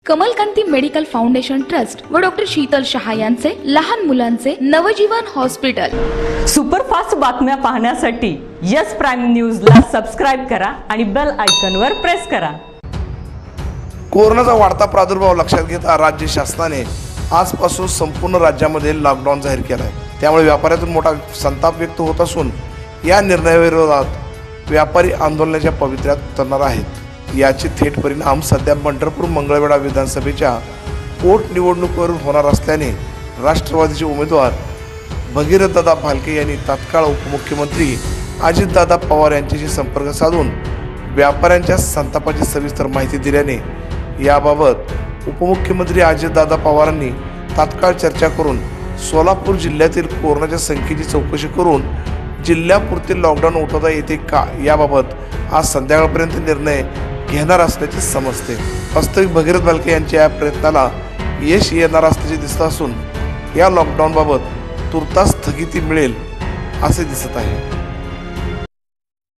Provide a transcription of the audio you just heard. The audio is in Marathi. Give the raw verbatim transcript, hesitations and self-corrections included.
कमलकांती मेडिकल फाउंडेशन ट्रस्ट व डॉक्टर शीतल शहा यांचे लहान मुलांचे नवजीवन हॉस्पिटल। सुपरफास्ट बातम्या पाहण्यासाठी यस प्राइम न्यूज ला सबस्क्राइब करा आणि बेल आयकॉन वर प्रेस करा। कोरोनाचा वाढता प्रादुर्भाव लक्षात घेता राज्य शासनाने आजपासून संपूर्ण राज्यामध्ये लॉकडाऊन जाहीर केला आहे। त्यामुळे व्यापाऱ्यातून मोठा संताप व्यक्त होत असून या निर्णयाविरोधात व्यापारी आंदोलनाच्या पवित्र्यात उतरणार आहेत। याचे थेट परिणाम सध्या पंढरपूर मंगळवेढा विधानसभेच्या पोटनिवडणुकीवर होणार असल्याने राष्ट्रवादीचे उमेदवार भगीरथदादा भालके यांनी तात्काळ उपमुख्यमंत्री अजितदादा पवार यांच्याशी संपर्क साधून व्यापाऱ्यांच्या संतापाची सविस्तर माहिती दिल्याने याबाबत उपमुख्यमंत्री अजितदादा पवारांनी तात्काळ चर्चा करून सोलापूर जिल्ह्यातील कोरोनाच्या संख्येची चौकशी करून जिल्ह्यापुरते लॉकडाऊन उठवता येते का याबाबत आज संध्याकाळपर्यंत निर्णय घेणार असल्याचे समजते। वास्तविक भगीरथ भालके यांच्या या प्रयत्नाला यश येणार असल्याचे दिसत असून या लॉकडाऊनबाबत तुर्तास स्थगिती मिळेल असे दिसत आहे।